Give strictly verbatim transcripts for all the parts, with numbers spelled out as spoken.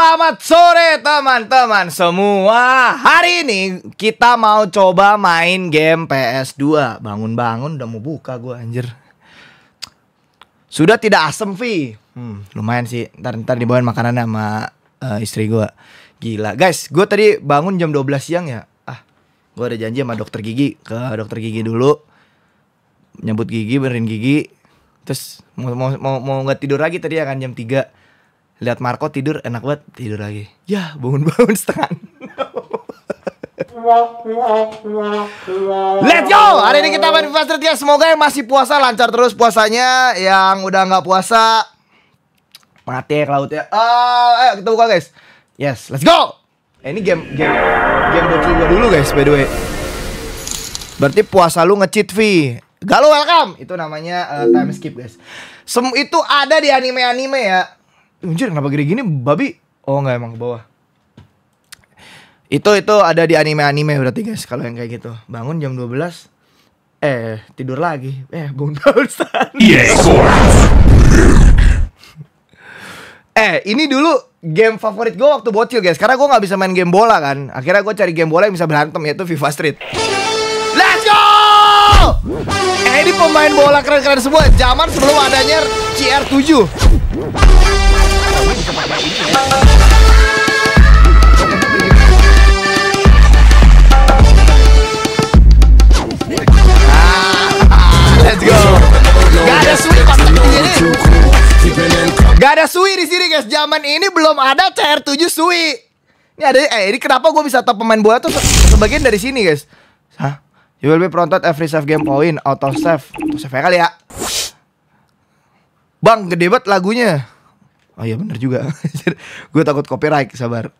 Selamat sore teman-teman semua. Hari ini kita mau coba main game P S dua. Bangun-bangun udah mau buka gue anjir. Sudah tidak asem Vi. Hmm, lumayan sih. Ntar-ntar dibawain makanannya sama uh, istri gue. Gila guys, gue tadi bangun jam dua belas siang ya. Ah, gue ada janji sama dokter gigi. Ke dokter gigi dulu, nyambut gigi, benerin gigi. Terus mau mau mau, mau gak tidur lagi tadi ya kan jam tiga. Lihat Marco tidur enak banget, tidur lagi. Ya bangun-bangun setengah. Let's go. Hari ini kita main FIFA Street ya. Semoga yang masih puasa lancar terus puasanya. Yang udah nggak puasa mati ya ke laut ya. Uh, ayo kita buka guys. Yes, let's go. Eh, ini game game game bocil gua dulu guys by the way. Berarti puasa lu nge-cheat V. Galuh welcome. Itu namanya uh, time skip guys. Sem itu ada di anime-anime ya. Anjir kenapa gini gini babi? Oh enggak, emang ke bawah. Itu itu ada di anime-anime berarti guys. Kalau yang kayak gitu bangun jam dua belas, eh tidur lagi. Eh bangun Ustaz. Yes. Eh ini dulu game favorit gue waktu bocil guys. Karena gue gak bisa main game bola kan. Akhirnya gue cari game bola yang bisa berantem, yaitu FIFA Street. Let's go. Eh ini pemain bola keren-keren semua. Zaman sebelum adanya C R tujuh. Let's go. Gak ada Sui kotak di sini. Gak ada Sui di sini guys. Zaman ini belum ada C R tujuh Sui. Ini ada eh ini kenapa gue bisa top pemain bola tuh sebagian dari sini guys. Hah? You will be prompted every save game point auto save. Auto save kali ya. Bang, gede banget lagunya. Oh iya bener juga. Gue takut copyright, sabar.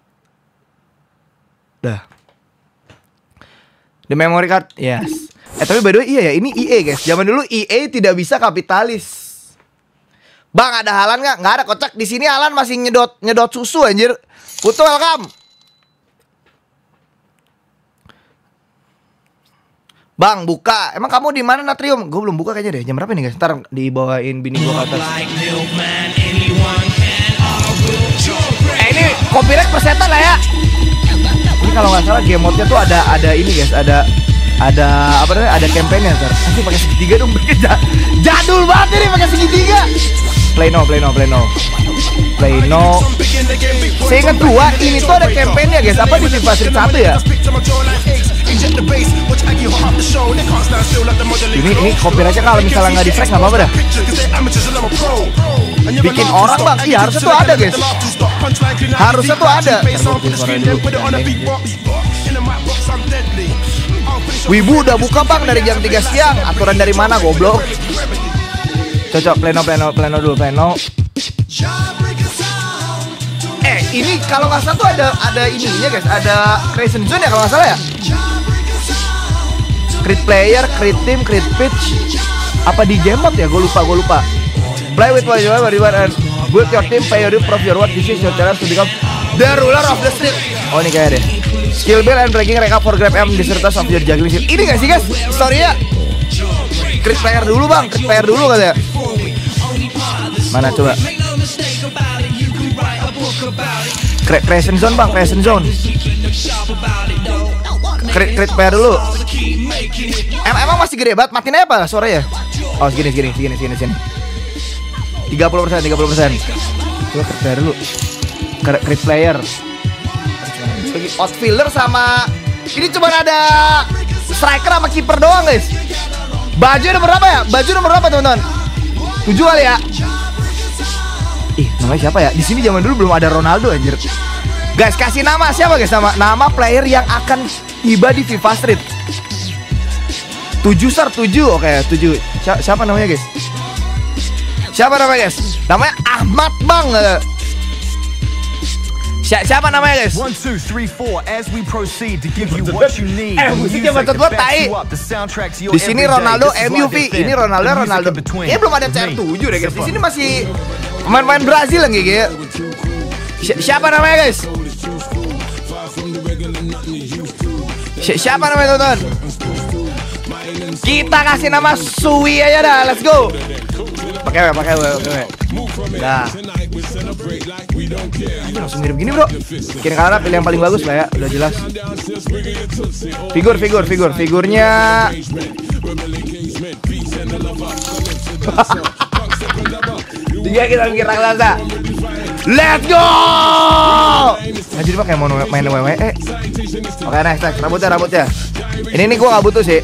Dah. The memory card, yes. Eh tapi by the way iya ya, ini E A guys. Zaman dulu E A tidak bisa kapitalis. Bang ada Halan nggak? Nggak ada kocak. Di sini Halan masih nyedot nyedot susu anjir. Putu welcome. Bang buka. Emang kamu di mana Natrium? Gue belum buka kayaknya deh. Jam berapa nih guys? Ntar dibawain bini gue ke atas. Eh ini copyright persetan lah ya. Ini kalau nggak salah game mode-nya tuh ada ada ini guys, ada ada apa namanya? Ada campaign-nya ntar. Nanti pakai segitiga dong. Jadul banget ini pakai segitiga. Play no, play no, play no. Play no. Saya ingat dua, ini tuh ada campaign-nya guys. Apa di FIFA Street satu ya? Ini ini copyright-nya kalau misalnya nggak di-flag nggak apa-apa dah. Bikin orang bang, iya harusnya tuh ada guys. Harusnya tuh ada. Wibu udah buka bang dari jam tiga siang. Aturan dari mana goblok? Cocok pleno pleno pleno dulu pleno. Eh ini kalau nggak salah tuh ada ada ininya guys, ada creation zone ya kalau nggak salah ya. Create player, create team, create pitch. Apa di game mode ya? Gue lupa, gue lupa. Play with what you want, and build your team, pay your due, prove your worth. This is your challenge to become the ruler of the street. Oh ini kayak deh. Skill build and breaking recap for grab M deserters of your juggling skill. Ini gak sih guys? Story-nya create player dulu bang, create player dulu katanya. Mana coba? Cre creation zone bang, creation zone. Create, create player dulu. Em emang masih gede banget, matiin aja apa suara ya? Oh segini, segini, segini, segini, segini. tiga puluh persen, tiga puluh persen. Coba create player dulu. Create player. Bagi outfielder sama ini cuma ada striker sama kiper doang guys. Baju nomor berapa ya? Baju nomor berapa teman-teman? tujuh kali ya. Ih, namanya siapa ya? Di sini zaman dulu belum ada Ronaldo anjir. Guys, kasih nama siapa guys? Nama nama player yang akan tiba di FIFA Street. tujuh sar tujuh. Oke, tujuh. Si siapa namanya guys? Siapa namanya guys? Namanya Ahmad Bang. Si siapa namanya guys? one two three four as we proceed to give you what you need. Eh, musiknya macet buat tai. Di sini Ronaldo M U V. Ini Ronaldo Ronaldo. Ini belum ada C R tujuh deh guys. Di sini masih pemain-pemain Brazil yang gigi. Si siapa namanya guys? Si siapa namanya teman-teman? Kita kasih nama Sui aja dah. Let's go. Pakai pakai pakai. Dah. Anjir, langsung mirip gini bro. Kira kalah pilih yang paling bagus lah ya, udah jelas. Figur, figur, figur, figurnya. Tiga kita mikir raksasa. Let's go. Anjir pak kayak mau main W W E. Oke next, next. Rambutnya, rambutnya. Ini nih gue gak butuh sih.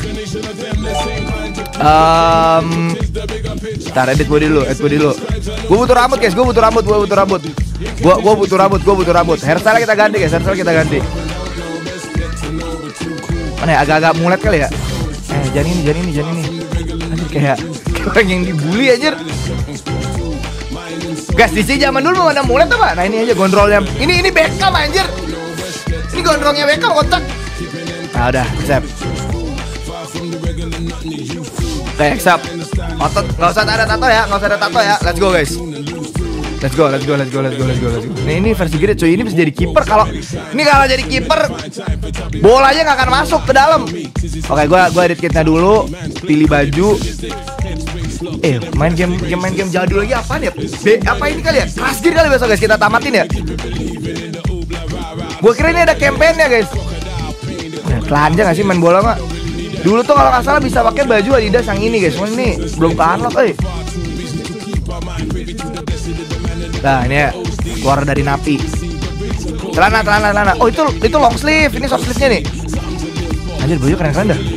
Um, Ntar edit body dulu, edit body dulu. Gue butuh rambut guys, gue butuh rambut, gue butuh rambut. Gue gue butuh rambut, gue butuh rambut. Hairstyle kita ganti guys, hairstyle kita ganti. Mana ya, agak-agak mulet kali ya. Eh jangan ini, jangan ini, jangan ini. Anjir kayak orang yang dibully anjir. Guys, di sini zaman dulu mana mulet tuh pak. Nah ini aja gondrolnya. Ini ini Beckham anjir. Ini gondrongnya Beckham kotak. Nah udah, accept. Oke, accept. Otot, nggak usah ada tato ya, nggak usah ada tato ya. Let's go guys. Let's go, let's go, let's go, let's go, let's go, let's go. Nih ini versi gede cuy, ini bisa jadi kiper kalau ini kalau jadi kiper bolanya nggak akan masuk ke dalam. Oke, gua gua edit kitnya dulu, pilih baju. Eh, main game, game main game jadul lagi apaan ya? B, apa ini kali ya? Crash Gear kali besok guys, kita tamatin ya. Gua kira ini ada campaign-nya guys. Nah, telanjang gak sih main bola mah? Dulu tuh kalau nggak salah bisa pakai baju Adidas yang ini guys. Cuma ini belum ke unlock eh. Nah ini ya, keluar dari napi. Celana, celana, celana. Oh itu itu long sleeve, ini short sleeve-nya nih. Anjir baju keren-keren dah.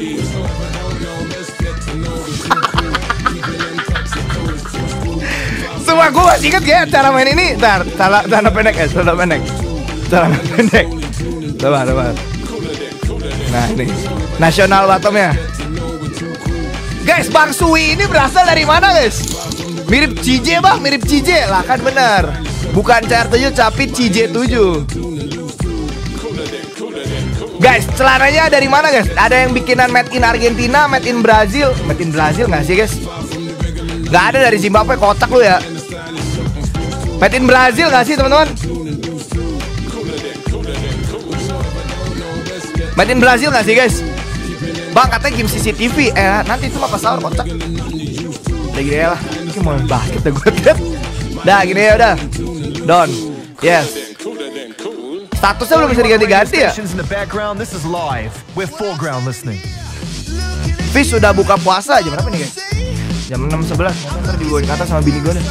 Semua gue masih inget ya cara main ini. Ntar, celana, celana pendek ya, celana pendek. Celana pendek. Coba, coba. Nah ini nasional bottomnya. Guys, Bang Sui ini berasal dari mana guys? Mirip C J bang, mirip C J lah kan bener. Bukan C R tujuh tapi C J tujuh. Guys, celananya dari mana guys? Ada yang bikinan made in Argentina, made in Brazil. Made in Brazil gak sih guys? Gak ada dari Zimbabwe, kotak lu ya. Made in Brazil gak sih teman-teman? Made in Brazil gak sih guys? Bang katanya game C C T V. Eh nanti itu mah pas sahur kocak. Udah gini ya lah. Ini mau basket dah gue liat. Dah gini ya udah. Done. Yes. Statusnya belum bisa diganti-ganti ya. Fish sudah buka puasa. Jam berapa nih guys? Jam enam sebelas. Ntar dibawain ke atas sama bini gue deh.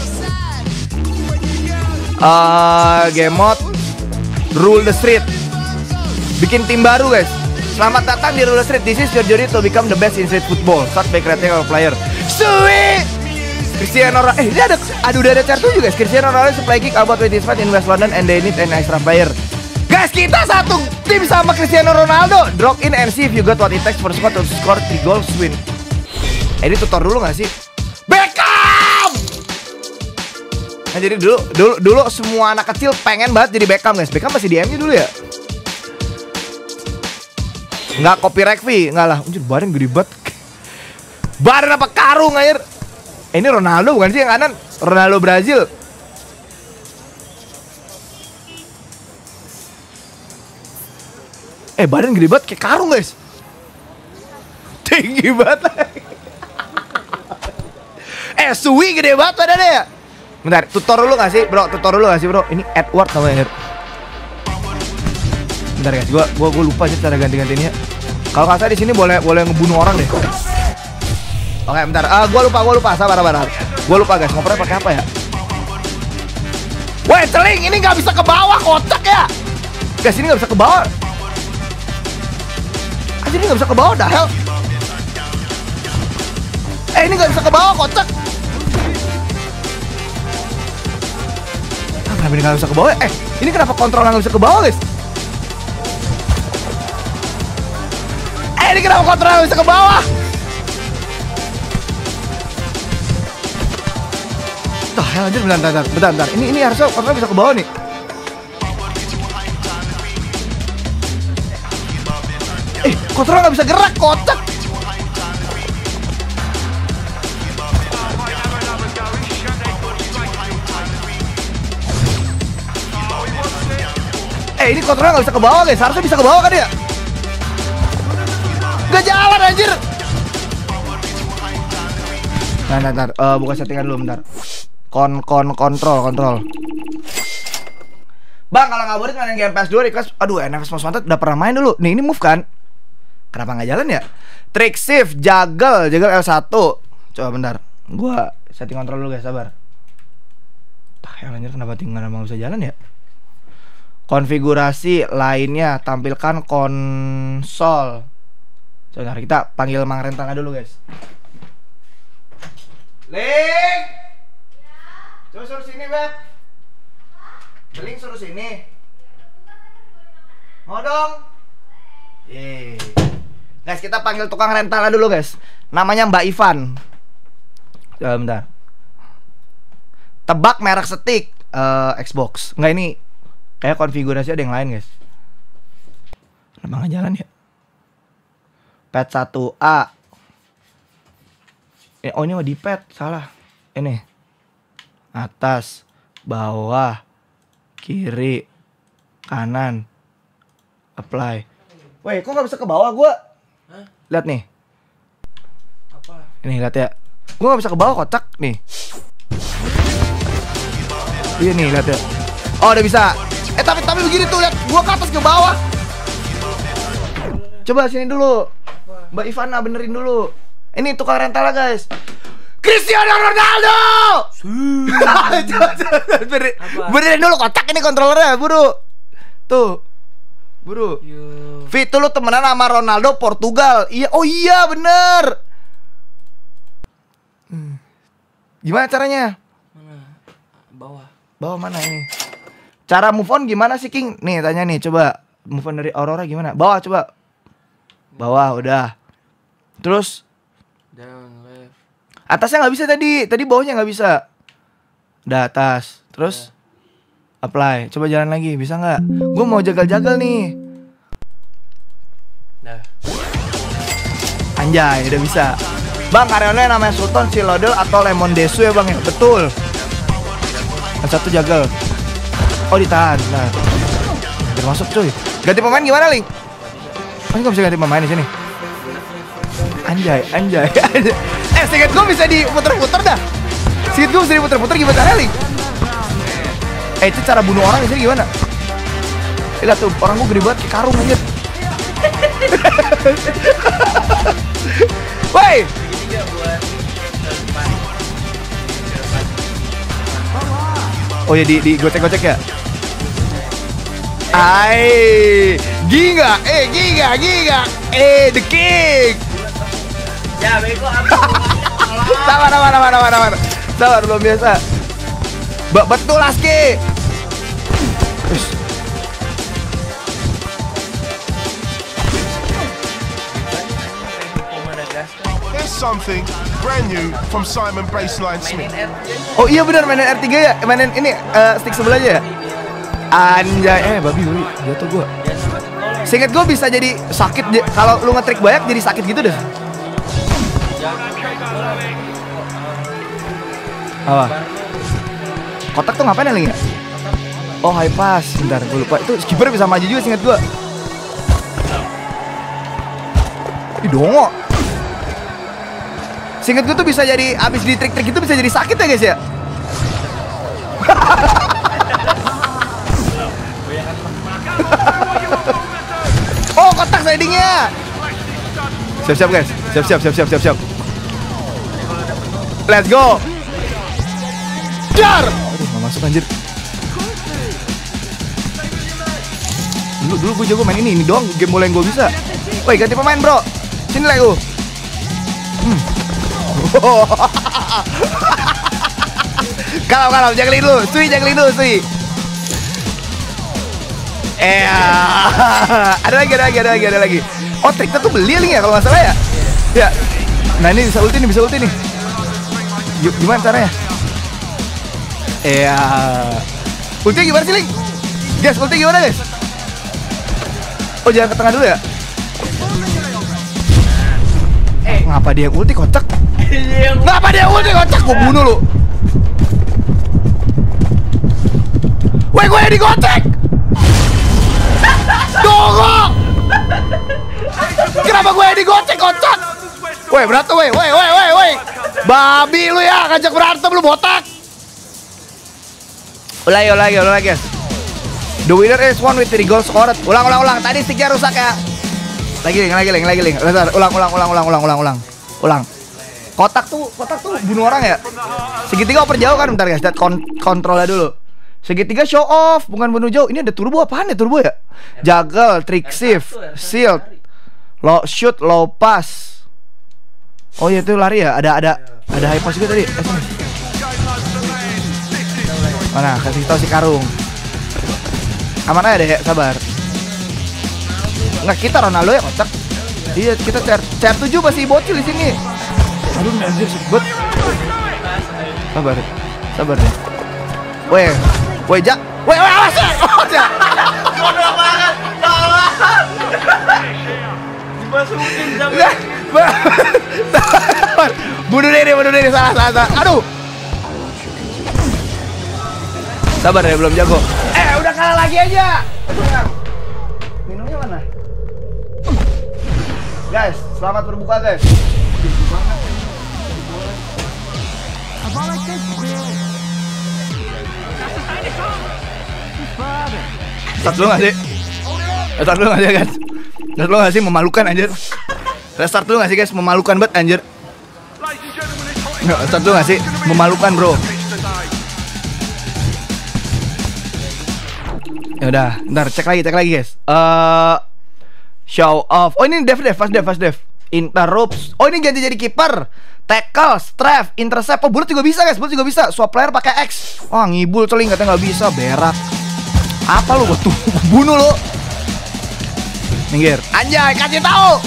Uh, game mode Rule the Street. Bikin tim baru guys. Selamat datang di Rule the Street. This is your journey to become the best in street football. Start by creating our player. Sweet. Cristiano Ronaldo. Eh, ini ada ada udah ada kartu juga guys. Cristiano Ronaldo supply kick about with his fight in West London and they need an extra player. Guys, kita satu tim sama Cristiano Ronaldo. Drop in and see if you got what it takes for squad to score three goals win. Eh, ini tutor dulu gak sih? Beckham. Nah, jadi dulu dulu dulu semua anak kecil pengen banget jadi Beckham guys. Beckham masih di M U dulu ya? Nggak copyright fee, nggak lah. Anjir, badan gede banget. Badan apa karung air? Eh, ini Ronaldo bukan sih yang kanan? Ronaldo Brazil. Eh, badan gede banget kayak karung guys. Tinggi banget. Eh, Sui gede banget badannya ya. Bentar, tutor dulu gak sih bro? Tutor dulu gak sih bro? Ini Edward namanya. Bentar guys, gua gua gua lupa sih cara ganti-gantinya. Kalau nggak salah di sini boleh boleh ngebunuh orang deh. Oke, bentar. Ah, uh, gua lupa, gua lupa. Sabar, sabar. Gua lupa guys. Ngopernya pakai apa ya? Weh, celing, ini nggak bisa ke bawah, kocak ya. Guys, ini nggak bisa ke bawah. Aja ini nggak bisa ke bawah, dah hell. Eh, ini nggak bisa ke bawah, kocak. Ah, kenapa ini nggak bisa ke bawah? Eh, ini kenapa kontrolnya nggak bisa ke bawah, guys? Eh, ini kenapa kontrolnya bisa ke bawah? Tah, ya lanjut, bentar, bentar, bentar, bentar. Ini, ini harusnya kontrolnya bisa ke bawah nih. Eh, kontrolnya nggak bisa gerak, kocak. Eh, ini kontrolnya nggak bisa ke bawah, guys. Harusnya bisa ke bawah kan ya? Gak jalan anjir. Nah, bentar, bentar. Uh, buka settingan dulu bentar. Kon kon kontrol kontrol. Bang, kalau ngaburit main game P S dua request. Aduh, N F S Most Wanted udah pernah main dulu. Nih, ini move kan? Kenapa nggak jalan ya? Trick shift, juggle, juggle L satu. Coba bentar. Gua setting kontrol dulu guys, sabar. Tah, yang anjir kenapa tinggal nggak bisa jalan ya? Konfigurasi lainnya, tampilkan konsol. Coba kita panggil Mang Rentana dulu guys. Link. Coba suruh sini, Beb. Link suruh sini. Mau dong. Yeay. Guys, kita panggil tukang Rentana dulu guys. Namanya Mbak Ivan. Coba bentar. Tebak merek stick uh, Xbox. Enggak, ini kayak konfigurasi ada yang lain guys. Kenapa nggak jalan ya? Pad satu A. Eh, oh ini mah di pad, salah. Ini. Atas, bawah, kiri, kanan, apply. Woi, kok nggak bisa ke bawah gua? Hah? Lihat nih. Apa? Ini lihat ya. Gua nggak bisa ke bawah, kocak nih. Iya nih, lihat ya. Oh, udah bisa. Eh tapi tapi begini tuh, lihat. Gua ke atas ke bawah. Coba sini dulu. Mbak Ivana benerin dulu. Ini tukang rental guys. Cristiano Ronaldo. Bener, benerin dulu kotak ini kontrolernya, buru. Tuh. Buru. Fit lu temenan sama Ronaldo Portugal. Iya, oh iya bener. Hmm. Gimana caranya? Mana? Bawah. Bawah mana ini? Cara move on gimana sih King? Nih tanya nih, coba move on dari Aurora gimana? Bawah coba. Bawah udah. Terus down left. atasnya nggak bisa tadi. Tadi bawahnya nggak bisa. Udah atas. Terus yeah. Apply. Coba jalan lagi. Bisa nggak? Gue mau jagal-jagal nih. Dah. Anjay, udah bisa. Bang, karyawannya namanya Sultan Silodel atau Lemon Desu ya bang ya? Betul. Yang satu jagal. Oh ditahan. Nah. Biar masuk cuy. Ganti pemain gimana Link? Oh nggak bisa ganti pemain di sini. Anjay, anjay, anjay. Eh, singkat gue bisa diputer-puter dah. Singkat gue bisa diputer-puter gimana caranya, Link? Eh, itu cara bunuh orang di sini gimana? Eh, lihat tuh, orang gue gede banget kayak karung anjir. Woi. Oh ya, di, di gocek-gocek ya? Ai, Giga, eh Giga, Giga, eh the king. Ya, bego apa? Sabar, sabar, sabar, sabar, sabar. Sabar, belum biasa. Ba betul Aski. There's something brand new from Simon Baseline Smith. Oh iya benar, mainin R tiga ya, mainin ini uh, stick sebelahnya ya. Anjay, eh babi, babi, jatuh gua. Seinget gua bisa jadi sakit kalau lu ngetrik banyak jadi sakit gitu deh. Apa? Kotak tuh ngapain ya Link ya? Oh high pass, bentar gua lupa. Itu skipper bisa maju juga seinget gua. Ih dongo. Seinget gua tuh bisa jadi abis di trik-trik itu bisa jadi sakit ya guys ya. Oh kotak slidingnya. Siap-siap guys, siap-siap, siap-siap, siap-siap. Let's go. Jar. Aduh gak masuk anjir. Dulu dulu gue jago main ini, ini doang game bola yang gue bisa. Woi ganti pemain bro. Sini lagi gue. Hmm. Kalau kalau jagelin dulu, Sui jagelin dulu Sui. Eh, ada lagi, ada lagi, ada lagi, ada lagi. Oh, triknya tuh beli Link ya kalau nggak salah ya. Ya. Nah ini bisa ulti nih, bisa ulti nih. Yuk, gimana caranya? Eh, ulti gimana sih Link? Guys, ulti gimana guys? Oh, jangan ke tengah dulu ya. Eh, ngapa dia ulti kocak? Ngapa dia ulti kocak? Gua bunuh lu. Woi, gue yang digocek. Dongok. Kenapa gue yang digocek kocak? Woi, berantem woi, woi, woi, woi, woi. Babi lu ya, ngajak berantem lu botak. Ulang lagi, ulang lagi, ulang lagi guys. The winner is one with three goals scored. Ulang, ulang, ulang. Tadi sticknya rusak ya. Lagi, lagi, lagi, lagi, lagi. Ulang, ulang, ulang, ulang, ulang, ulang, ulang. Ulang. Kotak tuh, kotak tuh bunuh orang ya. Segitiga oper jauh kan, bentar guys. Lihat kon kontrolnya dulu. Segitiga show off, bukan bunuh jauh. Ini ada turbo apaan ya turbo ya? Juggle, trick shift, shield, low shoot, low pass. Oh iya itu lari ya. Ada ada ada high pass juga tadi. Mana? Kasih tahu si Karung. Aman aja deh, sabar. Nggak, kita Ronaldo ya kotak. Iya, kita C R, C R tujuh masih bocil di sini. Aduh, anjir sebet. Sabar. Sabar deh. Weh, weh Jak. Weh, weh awas ya. Awas ya. Bodoh banget. Dimasukin jam. Bunuh diri, bunuh diri, salah, salah, salah. Aduh. Sabar ya, belum jago. Eh, udah kalah lagi aja. Minumnya mana? Guys, selamat berbuka guys. Start dulu gak sih? Start dulu gak sih guys? Start dulu gak sih? Memalukan anjir. Restart dulu gak sih guys? Memalukan banget anjir. Start dulu gak sih? Memalukan bro. Ya udah, ntar cek lagi, cek lagi guys. Uh, show off. Oh ini Dev, Dev, fast Dev, fast Dev. Interrupts. Oh ini ganti jadi kiper. Tackle, strafe, intercept. Oh bulat juga bisa guys, bulat juga bisa. Swap player pakai X. Oh ngibul celing katanya nggak bisa, berak. Apa lu? Gua tuh bunuh lu. Minggir. Anjay, kasih tahu.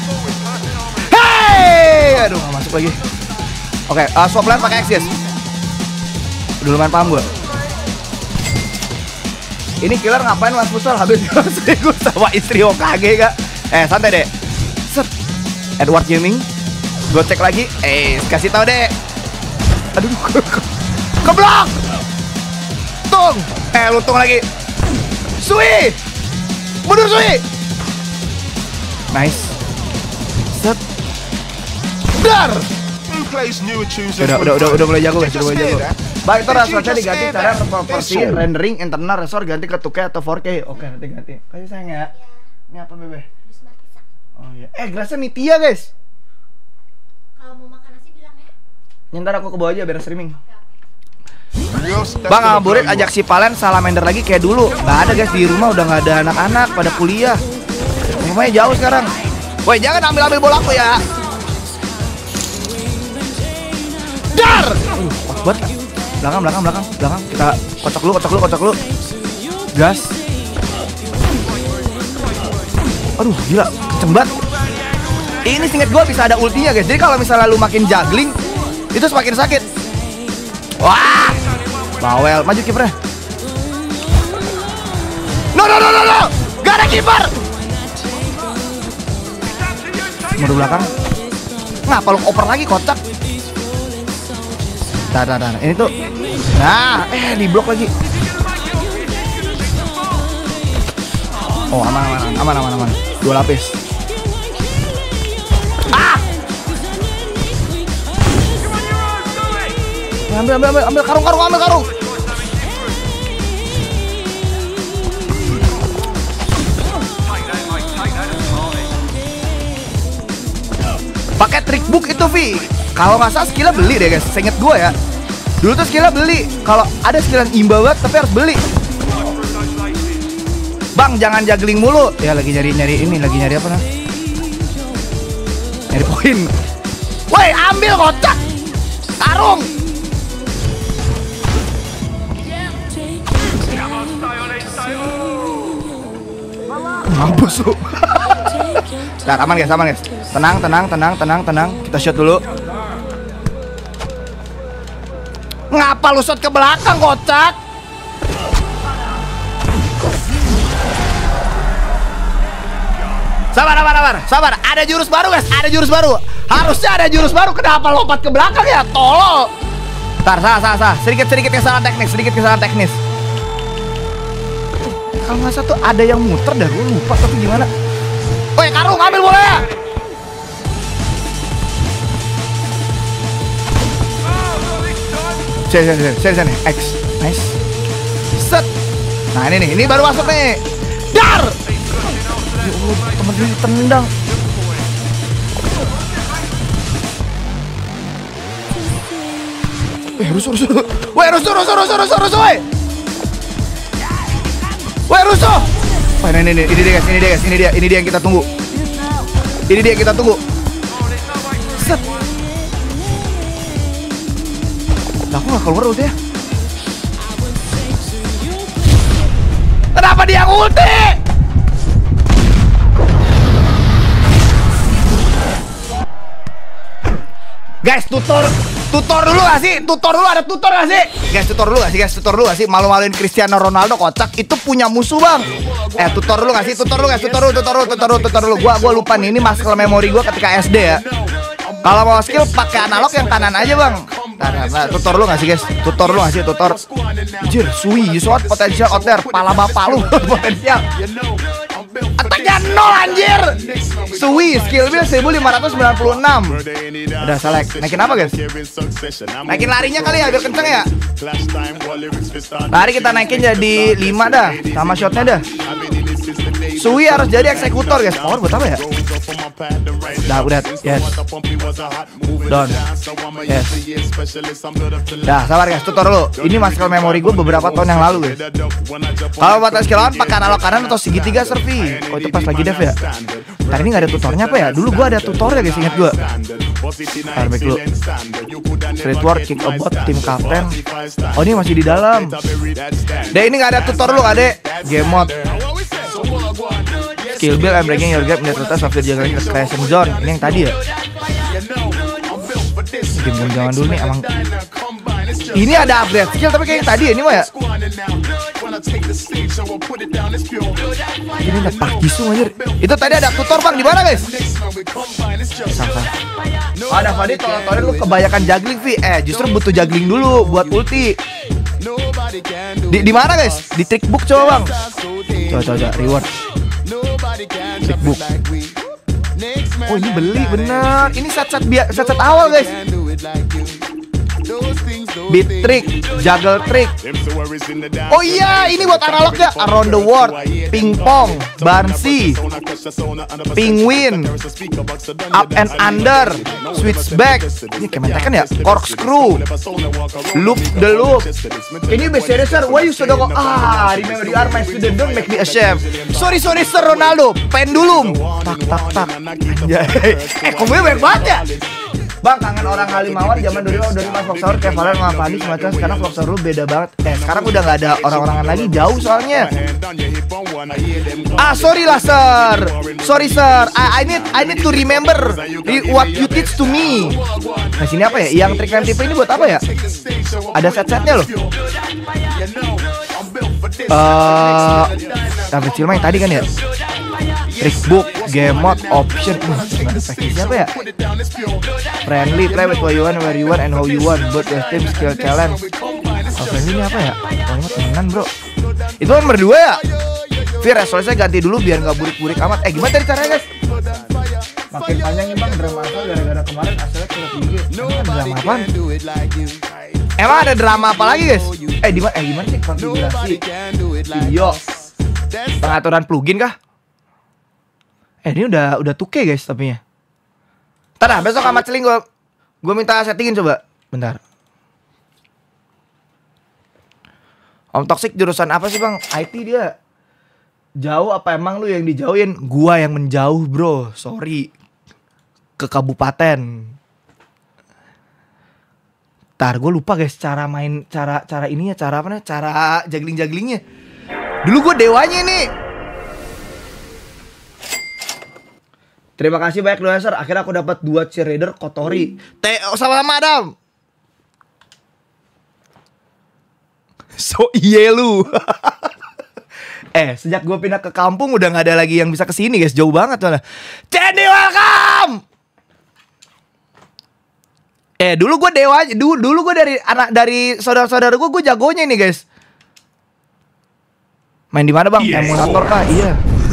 Hey, aduh nggak masuk lagi. Oke, okay, uh, swap player pakai X guys. Udah lumayan paham gua. Ini killer ngapain mas futsal habis selingkuh sama istri Hokage kak? Eh santai deh. Set. Edward Gaming. Gue cek lagi. Eh kasih tahu deh. Aduh. Keblok. Tung. Eh lutung lagi. Sui. Mundur Sui. Nice. Set. Dar. Udah, udah, udah, udah mulai jago guys, udah mulai jago. Baik, itu resortnya diganti cara proporsi rendering internal resort ganti ke two K atau four K. Oke, nanti ganti. Kasih sayang ya. Ini apa bebe? Oh iya. Eh, gelasnya Mitia guys. Kalau mau makan nasi bilang ya. Ntar aku ke bawah aja biar streaming. Bang, ngabuburit ajak si Palen salamander lagi kayak dulu. Gak ada guys, di rumah udah gak ada anak-anak pada kuliah. Rumahnya jauh sekarang. Woi, jangan ambil-ambil bola aku ya. Dar! Uh, buat belakang, belakang, belakang, belakang. Kita kocok lu, kocok lu, kocok lu. Gas. Aduh, gila, kecembat. Ini singkat gua bisa ada ultinya guys. Jadi kalau misalnya lu makin juggling, itu semakin sakit. Wah, bawel, maju kipernya. No, no, no, no, no, gak ada kiper. Mundur belakang. Ngapa lu oper lagi kocak? Nah, nah, nah, ini tuh. Nah, eh di blok lagi. Oh, aman, aman, aman, aman, aman. Dua lapis. Ah! Ambil, ambil, ambil, ambil karung, karung, ambil karung. Pakai trick book itu, Vi. Kalau nggak salah skillnya beli deh guys, seinget gue ya. Dulu tuh skillnya beli. Kalau ada skill yang imba banget tapi harus beli. Bang jangan juggling mulu. Ya lagi nyari-nyari ini, lagi nyari apa nah? Nyari poin. Woi ambil kocak. Karung. Mampus lu. Nah, aman guys, aman guys. Tenang, tenang, tenang, tenang, tenang. Kita shot dulu. Ngapa lu shot ke belakang, kocak? Sabar, sabar, sabar, sabar. Ada jurus baru guys, ada jurus baru. Harusnya ada jurus baru. Kenapa lompat ke belakang ya? Tolol. Ntar, salah, salah, salah. Sedikit-sedikit kesalahan teknis, sedikit kesalahan teknis. Kalau nggak salah tuh ada yang muter dah, gue lupa tapi gimana. Woi, karung, ambil bola ya. Sini, sini, sini, sini, X, nice. Set. Nah ini nih, ini baru masuk nih. Dar. Ya Allah, temen gue ditendang. Eh, rusuh, rusuh. Weh, rusuh, rusuh, rusuh, rusuh, rusuh, weh. Weh, rusuh. Wah, ini, ini, ini dia guys, ini dia guys, ini dia, ini dia yang kita tunggu. Ini dia yang kita tunggu. Set. Nah, aku gak keluar ulti ya. Kenapa dia ulti? Guys, tutor tutor dulu gak sih? Tutor dulu, ada tutor gak sih? Guys, tutor dulu gak sih? Guys, tutor dulu gak sih? Malu-maluin Cristiano Ronaldo kocak. Itu punya musuh, Bang. Eh, tutor dulu gak sih? Tutor dulu guys, tutor dulu, tutor dulu, tutor dulu, tutor dulu. Gua gua lupa nih, ini muscle memory gua ketika S D ya. Kalau mau skill pakai analog yang kanan aja, Bang. Nah, nah, tutor lu gak sih, guys? Tutor lu gak sih, tutor? Anjir, Sui, you shot potential out there. Pala bapak lu potensial. Attack-nya nol anjir. Sui, skill build seribu lima ratus sembilan puluh enam. Udah select. Naikin apa, guys? Naikin larinya kali ya, biar kenceng ya. Lari kita naikin jadi lima dah. Sama shotnya dah. Sui harus jadi eksekutor, guys. Power buat apa ya? Dah, udah. Yes. Down. Yes. Dah, sabar guys, tutor dulu. Ini muscle memory gue beberapa tahun yang lalu, guys. Kalau buat skill lawan pakai analog kanan atau segitiga servi. Oh, itu pas lagi dev ya. Ntar ini gak ada tutornya apa ya? Dulu gue ada tutornya, guys, inget gue. Ntar back dulu. Street War, Kick About, Tim Captain. Oh, ini masih di dalam. Deh, ini gak ada tutor lu, adek. Game mode. Skill build and breaking your gap in the total software juggling creation zone. Ini yang tadi ya. Game jangan dulu nih emang. Ini ada upgrade skill tapi kayak yang tadi ya ini mah ya. Ini udah pagi su anjir. Itu tadi ada tutor Bang di mana guys? Sama. Oh, ada Fadi tolong-tolong lu kebanyakan juggling Vi. Eh justru butuh juggling dulu buat ulti. Di di mana guys? Di trick book coba Bang. Coba coba reward. Trick book. Oh ini beli bener. Ini set-set biar set-set awal guys. Beat trick, juggle trick. Oh iya, ini buat analognya. Around the world, pingpong, Barncy, penguin, up and under, switchback. Ini kementekan ya, corkscrew, loop the loop. Ini biasanya sir, why you sudah kok ah remember you are my student, don't make me ashamed. Sorry sorry sir Ronaldo, pendulum. Tak tak tak. Eh kok gue banyak banget ya. Bang, kangen orang Halimawan zaman dulu dari Mas Foxer kayak Valen sama Fandi semacam. Sekarang Foxer lu beda banget. Eh, sekarang udah nggak ada orang-orangan lagi, jauh soalnya. Ah, sorry lah, sir. Sorry, sir. I, I need I need to remember what you teach to me. Nah, sini apa ya? Yang trik M T P ini buat apa ya? Ada set-setnya loh. Eh, uh, tapi kecil main tadi kan ya? Trick book, game mode, option. Uh, gimana package apa ya? Friendly, try with what you want, where you want, and how you want. Buat your team skill challenge. Oh, friendly ini apa ya? Oh, ini temenan bro. Itu nomor dua ya? Fir, resolusinya ganti dulu biar nggak burik-burik amat. Eh, gimana tadi caranya guys? Makin panjang nih bang, drama asal gara-gara kemarin asalnya kena tinggi. Kan drama apaan? Emang ada drama apa lagi guys? Eh, di mana? Eh, gimana sih konfigurasi? Iyo. Pengaturan plugin kah? Eh ini udah udah two K guys tapi ya. Ntar dah besok sama Celing gue gue minta settingin coba. Bentar. Om Toxic jurusan apa sih bang? I T dia. Jauh apa emang lu yang dijauhin? Gua yang menjauh bro. Sorry. Ke kabupaten. Ntar gue lupa guys cara main cara cara ininya cara apa nih? Cara juggling jugglingnya. Dulu gue dewanya nih. Terima kasih banyak Loaser. Akhirnya aku dapat dua cheerleader Kotori. Teh sama-sama Adam. So iya lu. Eh sejak gue pindah ke kampung udah nggak ada lagi yang bisa kesini guys. Jauh banget mana. Cendi welcome. Eh dulu gue dewa. Dulu dulu gue dari anak dari saudara-saudara gue gue jagonya ini guys. Main di mana bang? Yes. Emulator kah? Iya.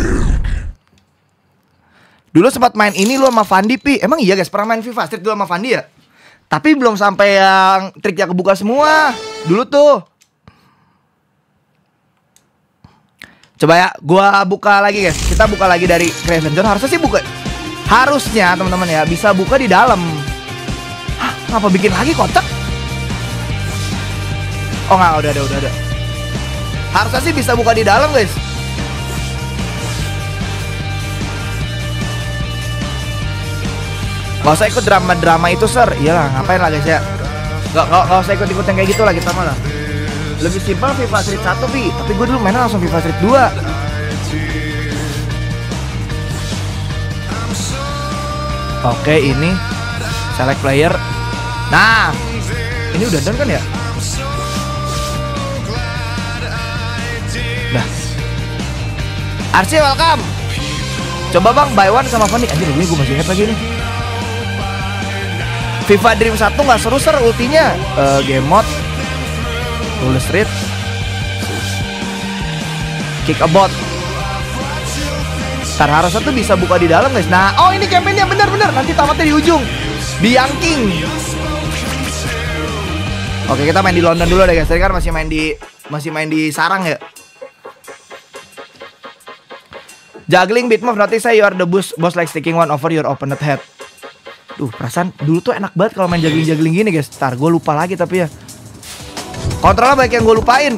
Dulu sempat main ini lu sama Fandi Pi. Emang iya guys pernah main FIFA Street dulu sama Fandi ya? Tapi belum sampai yang triknya kebuka semua. Dulu tuh Coba ya, gua buka lagi guys. Kita buka lagi dari Craven Zone. Harusnya sih buka. Harusnya teman-teman ya bisa buka di dalam. Hah, ngapa bikin lagi kotak? Oh nggak, udah ada, udah ada. Harusnya sih bisa buka di dalam guys. Gak usah ikut drama-drama itu sir. Iyalah, ngapain lah guys ya. Gak, gak, gak usah ikut-ikut yang kayak gitu lah kita malah. Lebih simpel FIFA Street satu Vi. Tapi gue dulu mainnya langsung FIFA Street dua. Oke, ini select player. Nah, ini udah done kan ya? Dah. Arsi welcome. Coba bang buy one sama Fanny. Anjir gue masih ingat lagi nih. FIFA Dream satu gak seru ser ultinya. uh, Game mode Rule Street Kick a bot. Ntar harusnya tuh bisa buka di dalam guys. Nah, oh ini campaignnya bener-bener. Nanti tamatnya di ujung di Yanking. Oke, kita main di London dulu deh guys. Tadi kan masih main di Masih main di Sarang ya. Juggling Bitmove notice say you are the boss, boss like sticking one over your opponent head. Duh, perasaan dulu tuh enak banget kalau main juggling-juggling gini guys. Ntar gue lupa lagi tapi ya. Kontrolnya banyak yang gue lupain.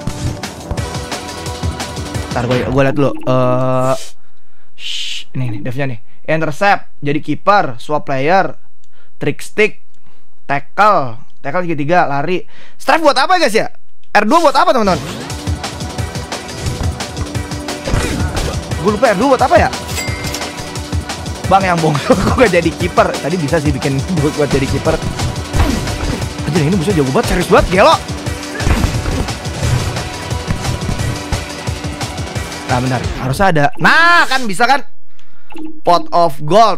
Ntar gue gue liat dulu. Uh, shh, ini nih devnya nih. Intercept, jadi keeper, swap player, trick stick, tackle, tackle tiga-tiga, lari. Strife buat apa guys ya? R dua buat apa teman-teman? Gue lupa R dua buat apa ya? Bang yang bohong, gue gak jadi kiper. Tadi bisa sih bikin buat, buat jadi kiper. Aja ini bisa jago banget, serius banget, gelo. Nah benar, harusnya ada. Nah kan bisa kan. Pot of gold.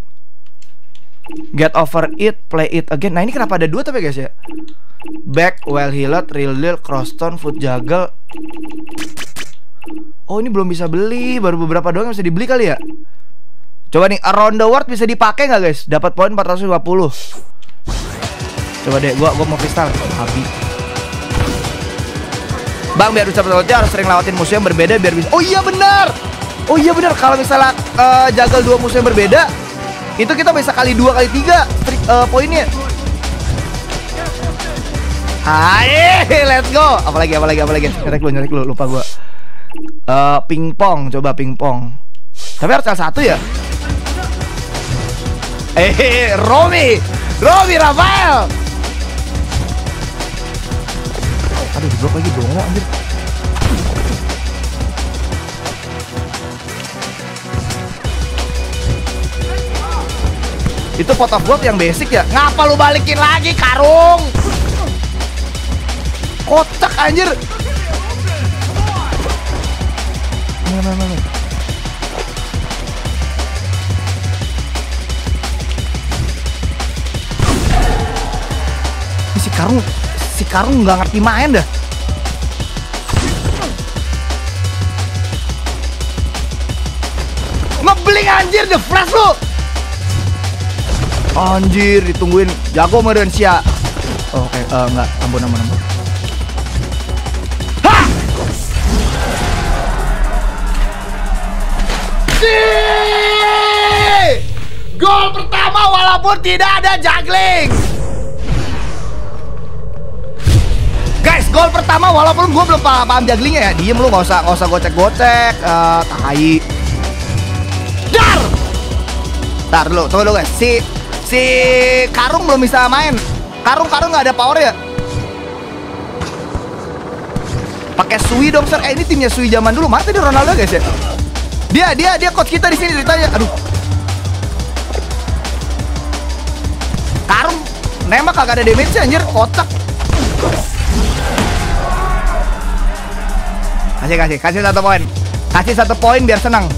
Get over it, play it again. Nah ini kenapa ada dua tapi guys ya? Back, well healed, real deal, crosstone, foot juggle. Oh ini belum bisa beli, baru beberapa doang yang bisa dibeli kali ya. Coba nih, around the world bisa dipakai nggak guys? Dapat poin empat ratus lima puluh. Coba deh, gua gua mau freestyle. Habis. Bang biar bisa berlutnya harus sering lewatin musuh yang berbeda biar bisa. Oh iya benar. Oh iya benar. Kalau misalnya uh, jagal dua musuh yang berbeda, itu kita bisa kali dua kali tiga uh, poinnya. Hai, let's go. Apalagi apalagi apalagi. Nyerek lu nyerek lu lupa gua. Uh, pingpong, coba pingpong. Tapi harus salah satu ya. Eh, Romi, Romi Rafael. Aduh, diblok lagi dongo anjir. Itu pot of gold yang basic ya. Ngapa lu balikin lagi, Karung? Kocak anjir. Mana mana. Si Karung, si Karung nggak ngerti main dah. Ngebling anjir, the flash lu. Anjir, ditungguin jago Merensia. Oh, oke, okay. uh, enggak, ampun ampun ampun. Hah! Sih! Gol pertama walaupun tidak ada juggling. Guys, gol pertama walaupun gue belum paham, paham jugglingnya ya. Diem lu, nggak usah nggak usah gocek-gocek, uh, tai. Dar! Tar dulu, tunggu dulu guys. Si si Karung belum bisa main. Karung Karung nggak ada power ya. Pakai Sui dong sir. Eh ini timnya Sui zaman dulu. Mana tadi Ronaldo guys ya? Dia dia dia coach kita di sini ceritanya. Aduh. Karung nembak kagak ada damage anjir, kotak. Kasih kasih kasih satu poin. Kasih satu poin biar senang.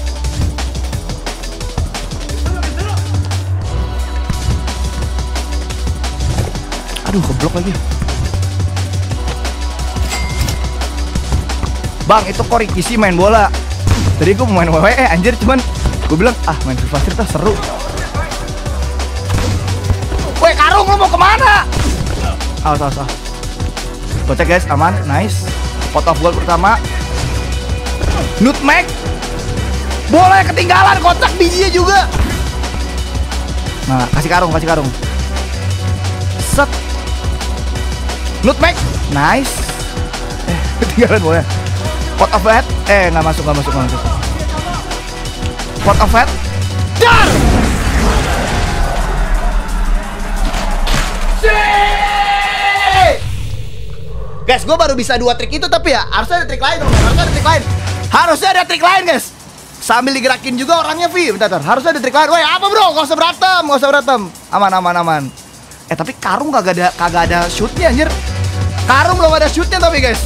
Aduh, keblok lagi. Bang, itu kok Ricky sih main bola. Tadi gue mau main W W E anjir, cuman gue bilang, ah main FIFA Street ah seru. Woi Karung, lu mau kemana? Awas, awas, awas. Gocek guys, aman, nice. Pot of gold pertama. Nutmeg. Boleh ketinggalan, kocak bijinya juga. Nah, kasih karung, kasih karung. Set. Nutmeg. Nice. Eh, ketinggalan boleh. Pot of head. Eh, nggak masuk, nggak masuk, nggak masuk. Pot of head. Dar. Guys, gue baru bisa dua trik itu, tapi ya harusnya ada trik lain, teman-teman. Harusnya ada trik lain. Harusnya ada trik lain, guys. Sambil digerakin juga orangnya, Vi. Bentar, bentar. Harusnya ada trik lain. Woi, apa bro? Gak usah berantem, gak usah berantem. Aman, aman, aman. Eh, tapi karung kagak ada, kagak ada shootnya, anjir. Karung belum ada shootnya tapi, guys.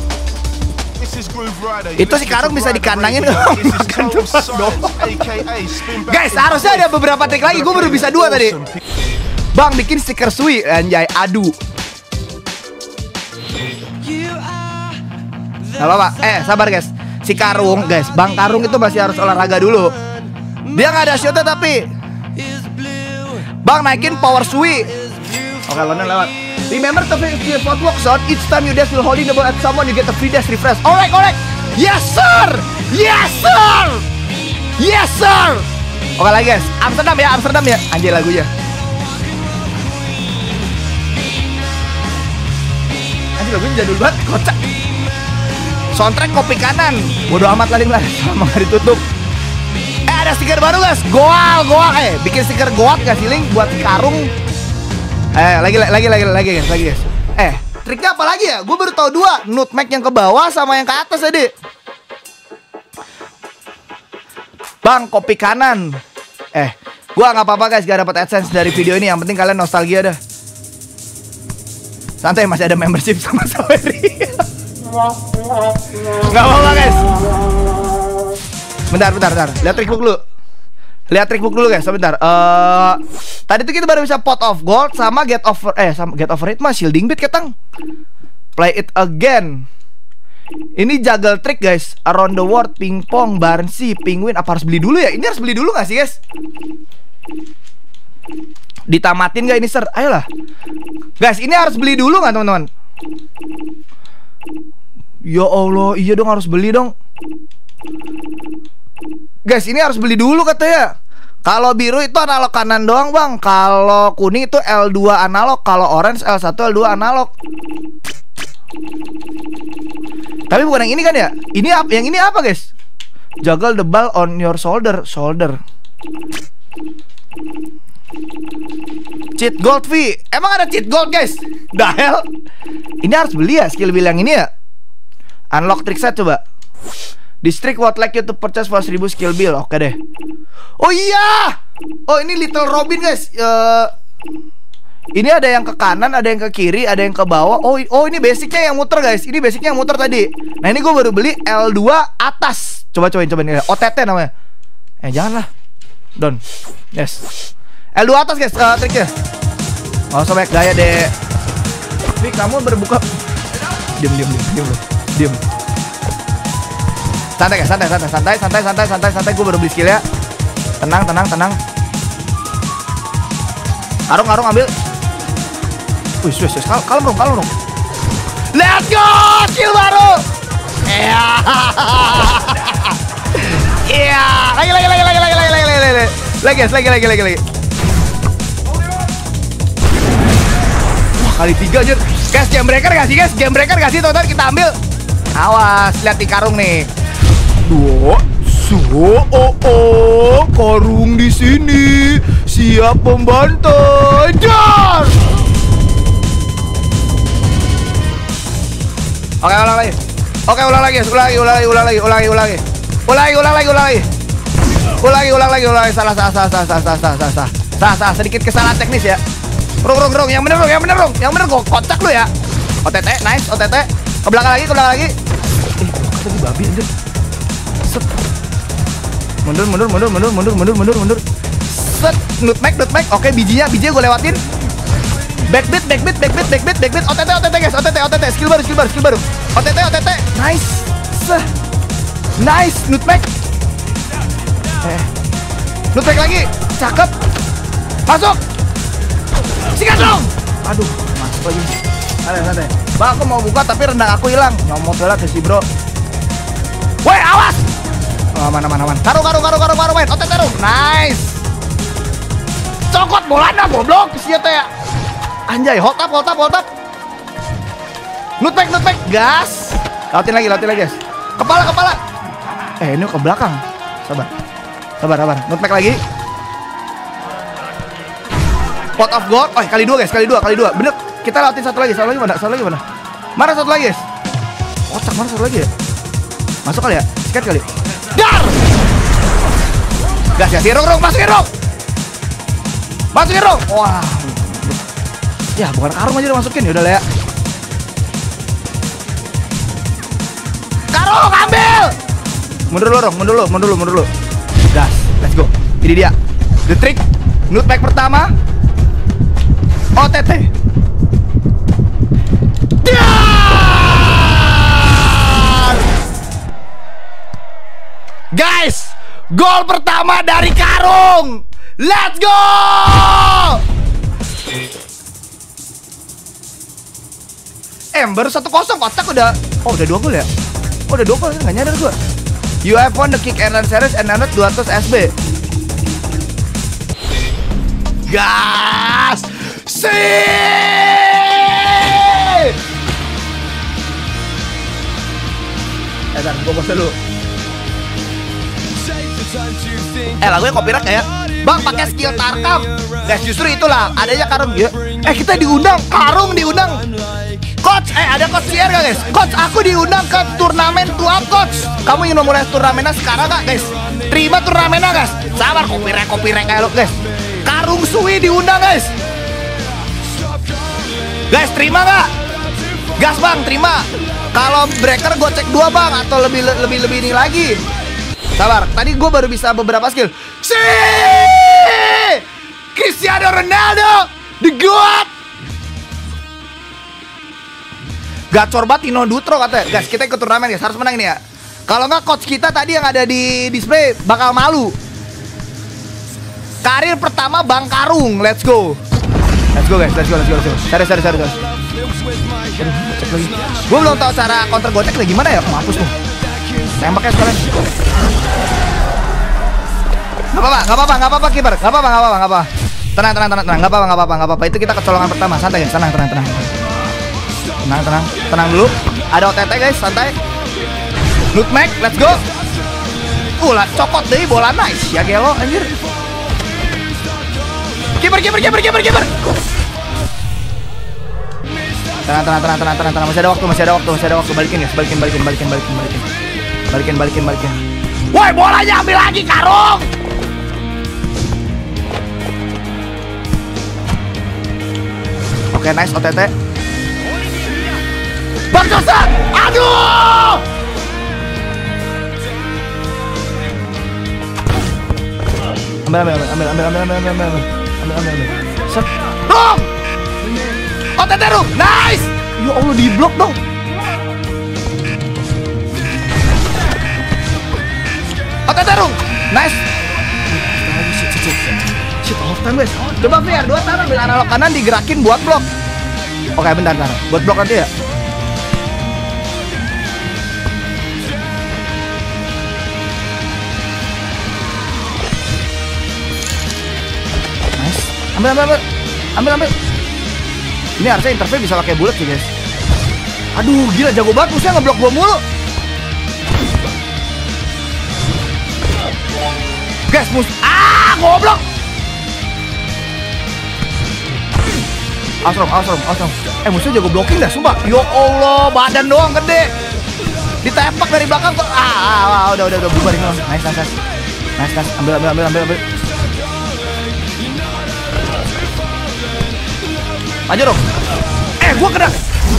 Itu si karung bisa dikandangin kalau makan tempat dong. Guys, harusnya ada beberapa trik lagi. Gue baru bisa dua tadi. Bang, bikin stiker Sui. Anjay, adu. Gak apa-apa. Eh, sabar guys. Si karung, guys, Bang Karung itu masih harus olahraga dulu. Dia gak ada shotnya tapi Bang, naikin power Sui. Oke, London lewat. Remember to finish your footwork zone. Each time you dash will holding the ball at someone, you get a free dash refresh. Alright, alright. Yes, sir. Yes, sir. Yes, sir. Oke lagi guys. Amsterdam ya, Amsterdam ya. Anjir lagunya. Anjir lagunya jadul banget, kocak. Soundtrack kopi kanan. Bodo amat laling lah, sama gak ditutup. Eh, ada stiker baru guys. Goal, goal. Eh, bikin stiker goal gak sih, Link? Buat karung. Eh, lagi, lagi, lagi, lagi guys, lagi guys. Eh, triknya apa lagi ya? Gue baru tahu dua. Nutmeg yang ke bawah sama yang ke atas tadi. Bang, kopi kanan. Eh, gue nggak apa-apa guys, gak dapat AdSense dari video ini. Yang penting kalian nostalgia dah. Santai, masih ada membership sama Sawery. Gak apa-apa guys. Bentar, bentar, bentar. Lihat trik book dulu. Lihat trik book dulu guys, sebentar. Uh, tadi tuh kita baru bisa pot of gold sama get over eh sama get over it mah shielding bit ketang. Play it again. Ini juggle trick guys. Around the world, pingpong, Barncy, penguin. Apa harus beli dulu ya? Ini harus beli dulu gak sih guys? Ditamatin gak ini sir? Ayolah. Guys, ini harus beli dulu gak teman-teman? Ya Allah, iya dong harus beli dong. Guys, ini harus beli dulu katanya. Kalau biru itu analog kanan doang bang. Kalau kuning itu L dua analog. Kalau orange L satu L dua analog. Tapi bukan yang ini kan ya? Ini apa? Yang ini apa guys? Juggle the ball on your shoulder. Shoulder. Cheat gold V. Emang ada cheat gold guys? The hell? Ini harus beli ya skill bill yang ini ya? Unlock trick set coba. District would like you to purchase for seribu skill bill. Oke deh. Oh iya. Oh ini Little Robin guys. uh, Ini ada yang ke kanan, ada yang ke kiri, ada yang ke bawah. Oh, oh ini basicnya yang muter guys. Ini basicnya yang muter tadi. Nah ini gue baru beli L dua atas. Coba cobain cobain. O T T namanya. Eh janganlah. Don. Yes. L dua atas guys uh, triknya. Oh sobek gaya deh. Tapi kamu berbuka. Diam diam diam diam. Diam. Santai guys, santai, santai, santai, santai, santai, santai, santai. Gue baru beli skill ya. Tenang, tenang, tenang. Karung, karung ambil. Wih, wih, wih, kal kalem dong, kalem dong. Let's go, skill baru. Iya. Iya. Lagi, lagi, lagi, lagi, lagi, lagi, lagi, lagi, lagi, lagi, guys, lagi, lagi, lagi, lagi. Wah, kali tiga aja. Guys, jam breaker gak sih, guys? Jam breaker gak sih, teman-teman? Kita ambil. Awas, lihat di karung nih. Dua, so, oh, oh, karung di sini, siap membantai, dar. Oke, ulang lagi. Oke, ulang lagi, ulang lagi, ulang lagi, ulang lagi, ulang lagi, ulang lagi, ulang lagi, ulang lagi, ulang lagi, ulang lagi, ulang lagi, ulang lagi, salah, salah, salah, salah, salah, salah, salah, salah, salah, salah, sedikit kesalahan teknis ya. Rung, rung, rung, yang bener, rung, yang bener, rung, yang bener, kok kocak lu ya. O T T, nice, O T T, ke belakang lagi, ke belakang lagi. Eh, kata di babi anjir. Set. Mundur, mundur, mundur, mundur, mundur, mundur, mundur, mundur. Set, nutmeg, nutmeg. Oke, bijinya, bijinya gue lewatin. Backbeat, backbeat, backbeat, backbeat, backbeat. O T T, O T T guys, O T T, O T T. Skill baru, skill baru, skill baru. O T T, O T T. Nice. Seh. Nice, nutmeg. Eh. Nutmeg lagi. Cakep. Masuk. Sikat dong. Aduh, masuk lagi. Santai, santai. Bang, aku mau buka tapi rendang aku hilang. Nyomot banget sih, bro. Woi, awas. aman, aman, aman. Karung, karung, karung, karung, karung, main. Otet, karung. Nice. Cokot bolanya, goblok. Siapa ya? Anjay, hold up, hold up, hold up. Loot back, loot back. Gas. Lautin lagi, lautin lagi, guys. Kepala, kepala. Eh, ini ke belakang. Sabar. Sabar, sabar. Loot back lagi. Pot of gold. Oh, kali dua, guys. Kali dua, kali dua. Bener. Kita lautin satu lagi. Satu lagi mana? Satu lagi mana? Mana satu lagi, guys? Kocak, mana satu lagi ya? Masuk kali ya? Sket kali. Dar! Gas, gas. Hero, hero. Masuk hero. Masuk hero. Wah. Ya, bukan karung aja udah masukin. Ya udah lah ya. Karung, ambil. Mundur dulu dong, mundur dulu, mundur dulu, mundur dulu. Gas, let's go. Ini dia. The trick. Loot pack pertama. O T T. Dar! Guys, gol pertama dari karung. Let's go! Eh, baru satu kosong, kotak udah. Oh, udah dua gol ya? Oh, udah dua gol, nggak nyadar gua. You have won the Kick and Run Series and download dua ratus S B. Gas! Sih! Eh, dan gua pause dulu. Eh, lagunya copyright kayak Bang pakai skill Tarkam. Guys, justru itulah adanya karung ya. Eh, kita diundang, karung diundang. Coach, eh ada coach liar gak guys? Coach, aku diundang ke turnamen tua coach. Kamu ingin memulai turnamennya sekarang gak guys? Terima turnamennya guys. Sabar, copyright copyright kayak lo guys. Karung Sui diundang guys. Guys, terima gak? Gas bang, terima. Kalau breaker gue cek dua bang, atau lebih lebih lebih ini lagi. Sabar, tadi gue baru bisa beberapa skill. Si Cristiano Ronaldo, the God. Gacor banget Tino Dutro katanya. Guys, kita ikut turnamen guys, harus menang ini ya. Kalau nggak coach kita tadi yang ada di display bakal malu. Karir pertama Bang Karung, let's go. Let's go guys, let's go, let's go, let's go. Cari, cari, cari, cari. Gue belum tahu cara counter gotek lagi gimana ya. Mampus tuh. Tembaknya sekalian. Gak apa-apa, gak apa-apa, gak apa-apa kiper. Gak apa-apa, gak apa-apa, gak apa-apa. Tenang, tenang, tenang, tenang. Gak apa-apa, gak apa-apa, gak apa-apa. Itu kita kecolongan pertama, santai guys, tenang, tenang, tenang. Tenang, tenang, tenang dulu. Ada O T T guys, santai. Nutmeg, let's go. Uh, lah, copot deh bola nice. Ya gelo, anjir. Kiper, kiper, kiper, kiper, kiper. Tenang, tenang, tenang, tenang, tenang, tenang. Masih ada waktu, masih ada waktu, masih ada waktu. Balikin guys, balikin, balikin, balikin, balikin, balikin. Balikin, balikin, balikin. Woi, bolanya ambil lagi, Karung. Oke, okay, nice O T T. Bang Josa, aduh! Ambil, ambil, ambil, ambil, ambil, ambil, ambil, ambil, ambil, ambil, ambil, ambil. Set, dong! O T T Rum, nice! Ya Allah, di blok dong. O T T Rum, nice. Shit, shit, shit, shit, off time guys. Coba V R dua tangan, ambil analog kanan digerakin buat blok. Oke, bentar, bentar. Buat blok nanti ya. Ambil, ambil, ambil, ambil, ambil. Ini harusnya interface bisa pakai bullet sih guys. Aduh, gila jago banget musuhnya ngeblok gua mulu. Guys, mus, ah, goblok. Asrom, asrom, asrom. Eh, musuhnya jago blocking dah, sumpah. Ya Allah, badan doang gede. Ditepak dari belakang tuh. Ah, ah, ah, udah, udah, udah bubar ini. Nice, nice, nice. Nice, nice. Ambil, ambil, ambil, ambil, ambil. Maju dong. Eh, gua kena.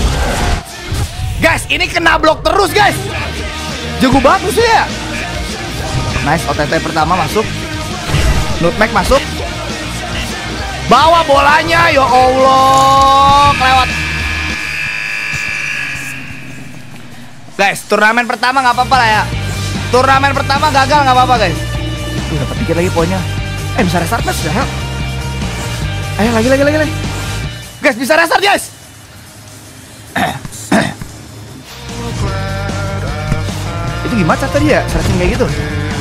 Guys, ini kena blok terus, guys. Jago banget musuhnya. Nice, O T T pertama masuk. Nutmeg masuk. Bawa bolanya, ya Allah. Kelewat. Guys, turnamen pertama nggak apa-apa lah ya. Turnamen pertama gagal nggak apa-apa, guys. Tuh, dapat dikit lagi poinnya. Eh, bisa restart mas, sudah. Ayo, lagi, lagi, lagi, lagi. Guys, bisa restart guys. Itu gimana cara tadi ya? Searching kayak gitu.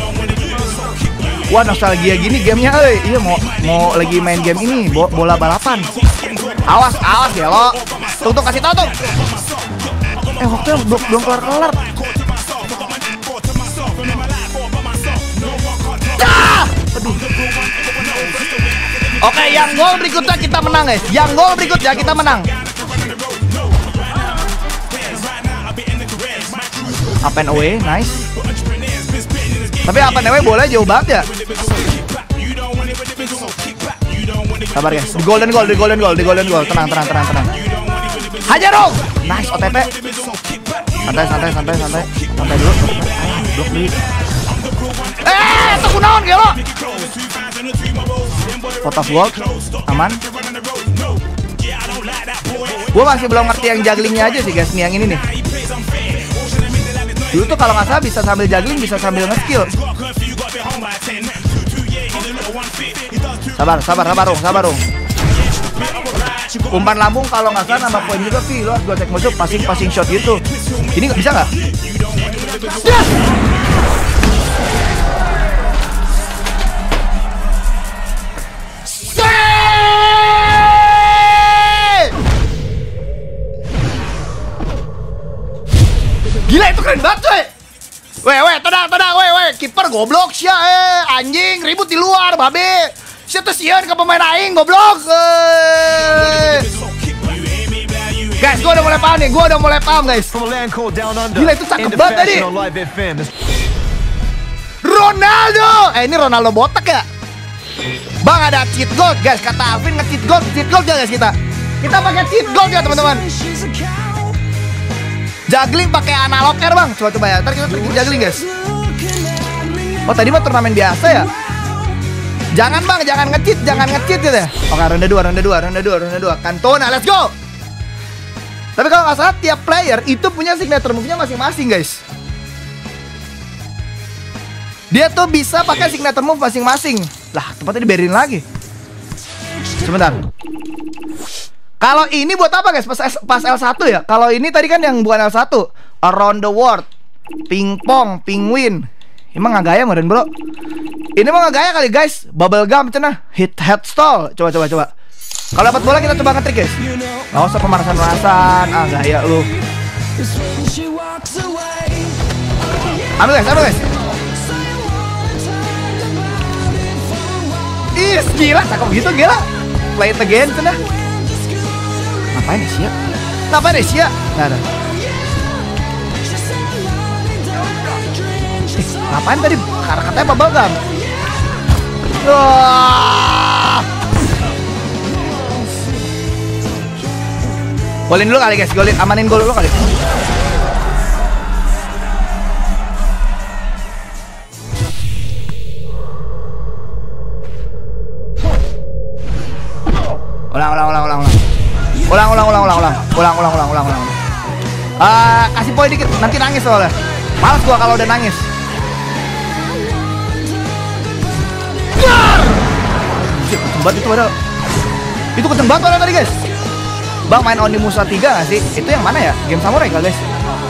Wah, nostalgia gini gamenya, euy. Iya mau mau lagi main game ini, bo bola balapan. Awas, awas ya lo. Tung tung kasih tau tuh. Eh waktunya belum belum kelar kelar. Ah! Aduh. Oke, yang gol berikutnya kita menang guys. Yang gol berikutnya kita menang. Up and away, nice. Tapi up and away boleh jauh banget ya. Sabar guys, di golden goal, di golden goal, di golden goal. Tenang, tenang, tenang, tenang. Hajar dong. Nice O T P. Santai, santai, santai, santai. Santai dulu. Ah, blok dulu. Eh, itu kunaon gelo. Pot of gold, aman. Gue masih belum ngerti yang jugglingnya aja sih guys, nih yang ini nih. Dulu tuh kalau nggak salah bisa sambil juggling, bisa sambil nge-skill. Sabar, sabar, sabar, Rung, sabar, Rung. Umpan lambung kalau nggak salah nambah poin juga, Vi. Lo harus gue cek masuk, passing, passing shot gitu. Ini nggak bisa nggak? Yes! Gila itu keren banget coy. Weh weh tenang tenang weh weh. Kiper goblok sia eh anjing ribut di luar babe. Sia teh sieun ke pemain aing goblok. Eh. Guys, gua udah mulai paham nih. Gua udah mulai paham guys. Gila itu cakep banget tadi. Ronaldo. Eh ini Ronaldo botak ya? Bang ada cheat gold guys. Kata Alvin nge-cheat gold. Cheat gold ya guys kita. Kita pakai cheat gold ya teman-teman. Juggling pakai analog air bang, coba-coba ya. Ntar kita trikin juggling guys. Oh tadi mah turnamen biasa ya. Jangan bang, jangan nge-cheat, jangan nge-cheat gitu ya. Oke ronde dua, ronde dua, ronde dua, ronde dua. Cantona, let's go. Tapi kalau nggak salah tiap player itu punya signature move-nya masing-masing guys. Dia tuh bisa pakai signature move masing-masing. Lah tempatnya diberin lagi. Sebentar. Kalau ini buat apa guys? Pas, pas L satu ya? Kalau ini tadi kan yang bukan L satu. Around the world, pingpong, penguin. Emang nggak gaya meren bro? Ini mah nggak gaya kali guys. Bubble gum cenah. Hit head stall. Coba coba coba. Kalau dapat bola kita coba nge-trick guys. Nggak usah pemanasan-pemanasan. Ah gaya lu. Ambil guys, ambil guys. Ih gila, cakep gitu gila. Play it again cenah. Ngapain Asia? Ngapain Asia? Nah, nah. Eh, ngapain tadi? Karena katanya apa bagam? Wah. Golin dulu kali guys, golin, amanin gol dulu kali. Ulang, ulang, ulang, ulang, ulang. Ulang, ulang, ulang, ulang, ulang, ulang, ulang, ulang, ulang, ulang. Uh, kasih poin dikit, nanti nangis soalnya. Males gua kalau udah nangis. Kenceng banget itu padahal. Itu kenceng banget padahal tadi guys. Bang main Onimusa tiga gak sih? Itu yang mana ya? Game samurai kah guys?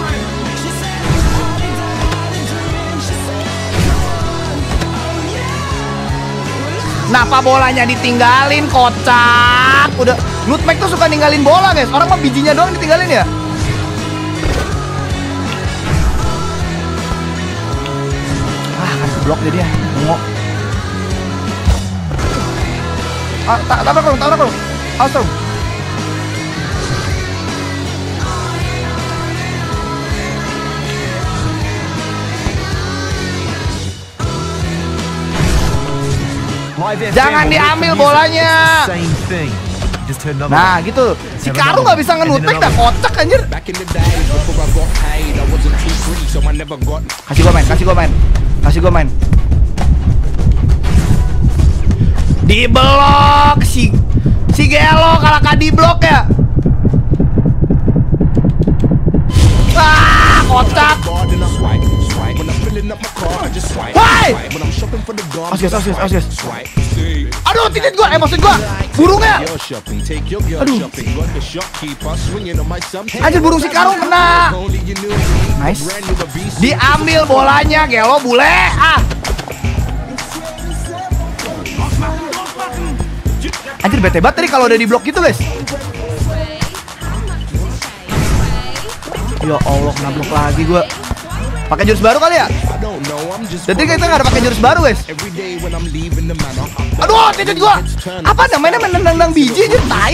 Kenapa bolanya ditinggalin kocak? Udah Nutmeg tuh suka ninggalin bola guys. Orang mah bijinya doang ditinggalin ya. Ah kan blok jadi ya. Ngok. Ah, tabrak dong, tabrak dong. Awas dong. Jangan diambil bolanya. Nah gitu. Si Karu gak bisa nge-nutmeg dah, kocak anjir. Kasih gua main, kasih gua main. Kasih gua main. Di blok si si Gelo kalau kah di blok ya. Ah, kocak. Woi! Asyik, asyik, asyik. Aduh, titit gua, eh maksud gua burungnya. Aduh. Anjir burung si Karung kena. Nice. Diambil bolanya, Gelo bule. Ah. Anjir bete banget tadi kalau udah di blok gitu guys. Ya Allah kena blok lagi gue. Pakai jurus baru kali ya? Jadi kita nggak ada pakai jurus baru guys. Aduh, titit gua. Apa namanya menendang biji aja tai.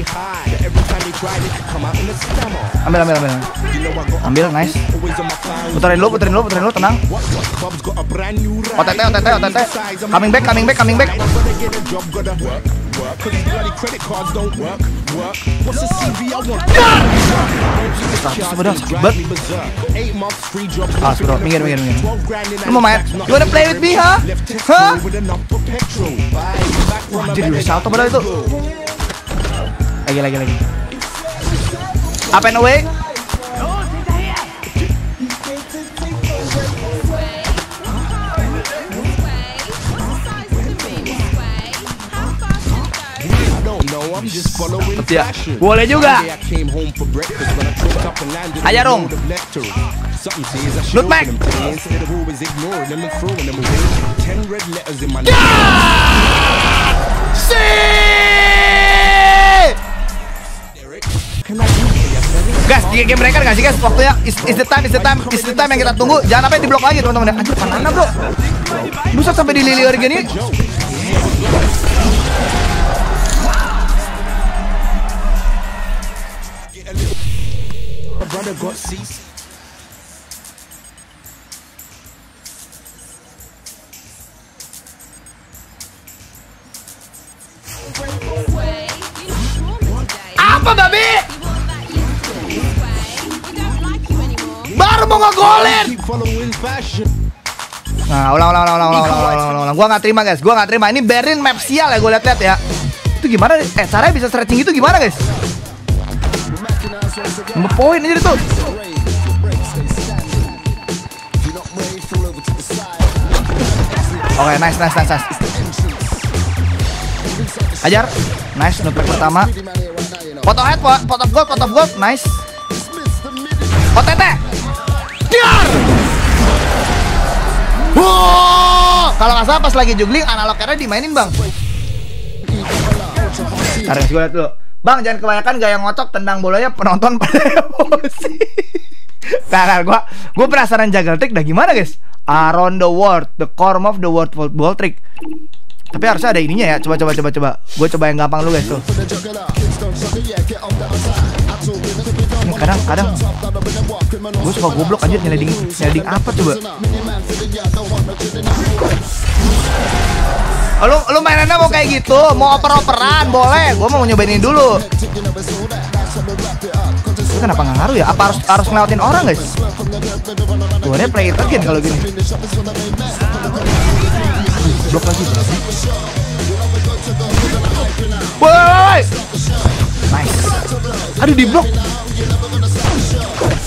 Ambil, ambil, ambil. Ambil, nice. Puterin dulu, puterin dulu, puterin dulu, tenang. O T T, O T T, O T T. Coming back, coming back, coming back. Sebenernya sahabat. Ah, bro, minggir, minggir, minggir. Lu mau main? You wanna play with me, ha? Hah? Wah, anjir, udah salto padahal itu. Lagi, lagi, lagi. Up and away. Ya, boleh juga. Aja dong. Loot back. Guys, di game mereka nggak sih guys? Waktunya is, is the time, is the time, is the time yang kita tunggu. Jangan sampai diblok lagi teman-teman. Anjir, mana bro? Buset sampai dililir gini. Apa babi? Baru mau ngegolin. Nah, ulang, ulang, ulang, ulang, ulang, ulang, ulang, ulang. Gua nggak terima guys, gua nggak terima. Ini Berin map sial ya, gue liat-liat ya. Itu gimana? Eh, caranya bisa stretching itu gimana guys? Nambah poin aja tuh. Oke, okay, nice, nice, nice, nice. Ajar, nice, nutback pertama. Foto head, foto gold, foto gold, nice. O T T. Diar. Wow, kalau nggak salah pas lagi juggling analognya dimainin bang. Tarik gue liat dulu. Bang, jangan kebanyakan gaya ngocok tendang bolanya penonton pada emosi. Nah, nah, gua gua penasaran jagal trick dah gimana guys? Around the world, the core of the world football trick. Tapi harusnya ada ininya ya. Coba coba coba coba. Gue coba yang gampang dulu guys tuh. Ini kadang kadang gue suka goblok anjir nyeliding nyeliding apa coba. Lu lu mainannya mau kayak gitu, mau oper-operan boleh. Gue mau nyobain ini dulu. Itu kenapa nggak ngaruh ya? Apa harus harus ngelewatin orang guys? Gue nih play it again kalau gini. Blok lagi. Woi, nice. Aduh di blok.